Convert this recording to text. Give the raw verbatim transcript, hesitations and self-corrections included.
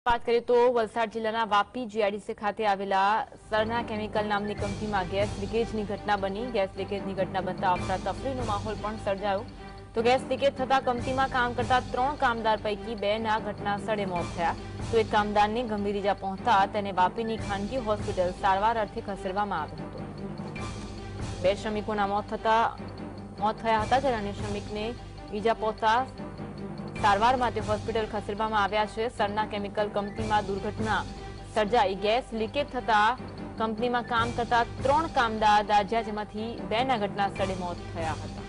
વાત કરીએ તો વલસાડ જિલ્લાના વાપી જીઆઈડીસી ખાતે આવેલા સરના કેમિકલ નામની કંપનીમાં ગેસ લીકેજની ઘટના બની। ગેસ લીકેજની ઘટના બનતા અફરાતફરીનો માહોલ પણ સર્જાયો। તો ગેસ લીકેજ થતા કંપનીમાં કામ કરતા ત્રણ કામદાર પૈકી બે ના ઘટના સ્થળે મોત થયા। તો એક કામદારને ગંભીર ઈજા પહોંચતા તેને વાપીની ખાનગી હોસ્પિટલ સારવાર અર્થે ખસેડવામાં આવ્યો હતો। બે શ્રમિકોના મોત થતા મોત થયા હતા જ્યારે અન્ય શ્રમિકને ઈજા પહોંચતા સારવાર માટે હોસ્પિટલ ખસેડવામાં આવ્યા છે। સરના કેમિકલ કંપનીમાં દુર્ઘટના સર્જાઈ। ગેસ લીકેજ થતા કંપનીમાં કામ કરતા ત્રણ કામદાર દાઝ્યા, જેમાંથી બે ના ઘટના સ્થળે મોત થયા હતા।